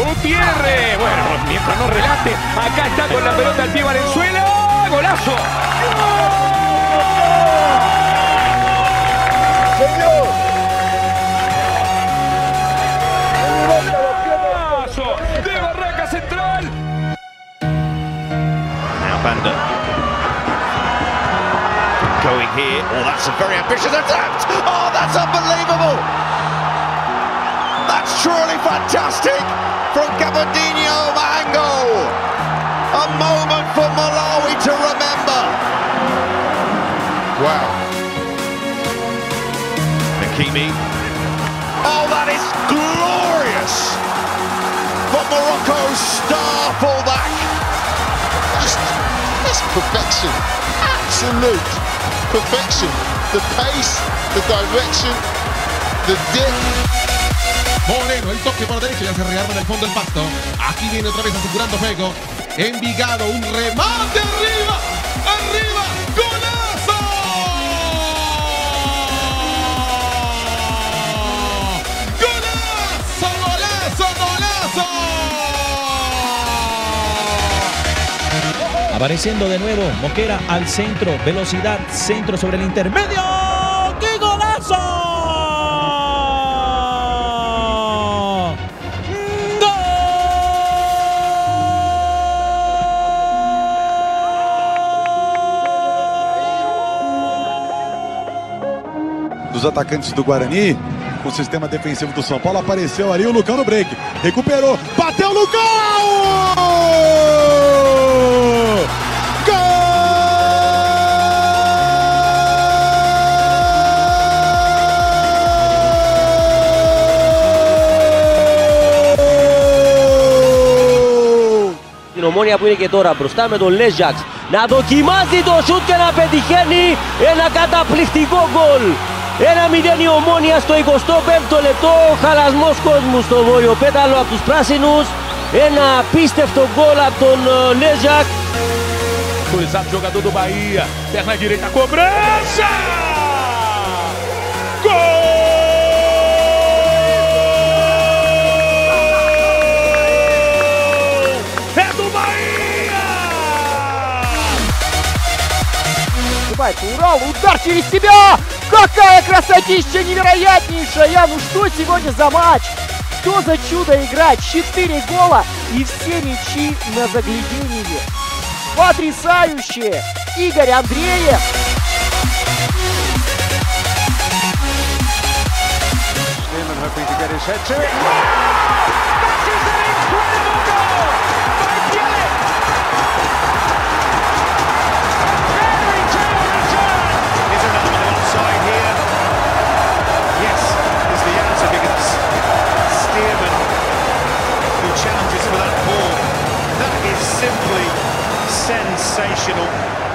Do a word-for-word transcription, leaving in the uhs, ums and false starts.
Gutiérrez. Bueno, mientras no relate, acá está con la pelota al pie Valenzuela. ¡Golazo! ¡Señor! ¡Golazo! ¡De Barraca Central! Now Banda. Going here. Oh, that's a very ambitious attempt. Oh, that's unbelievable. That's truly fantastic from Gabardinho Mango. A moment for Malawi to remember. Wow. Hakimi. Oh, that is glorious for Morocco's star fullback. Just, it's perfection. Absolute perfection. The pace, the direction, the dip. Moreno, el toque por derecha, ya se rearma en el fondo del pasto. Aquí viene otra vez asegurando juego. Envigado, un remate arriba, arriba, golazo. Golazo, golazo, golazo. Apareciendo de nuevo, Mosquera al centro, velocidad, centro sobre el intermedio. ¡Qué golazo! Dos atacantes do Guarani, com o sistema defensivo do São Paulo, apareceu ali o Lucão no break, recuperou, bateu no gol! Gol! Την Ομόνια που είναι και τώρα μπροστά με τον Λέζαξ να δοκιμάζει το σούτ και να πετυχαίνει ένα καταπληκτικό γκολ. Ένα μηδέν η Ομόνια στο εικοστό πέμπτο λεπτό, χαλασμός κόσμου στο βόρειο πέταλο από τους πράσινους. Ένα απίστευτο γκολ από τον Λέζαξ. Autorizado jogador do Bahia, perna direita, cobrança! Gol! É do Bahia! Забивает Урал, удар через себя! Какая красотища невероятнейшая! Ну что сегодня за матч? Что за чудо играть? Четыре гола и все мячи на загляденье. Потрясающе! Игорь Андреев! Steeman hoping to get his head to it. That is an incredible goal by Bielik! Fairy tale return! Is an element of offside here? Yes, is the answer, because Stearman, who challenges for that ball, that is simply sensational.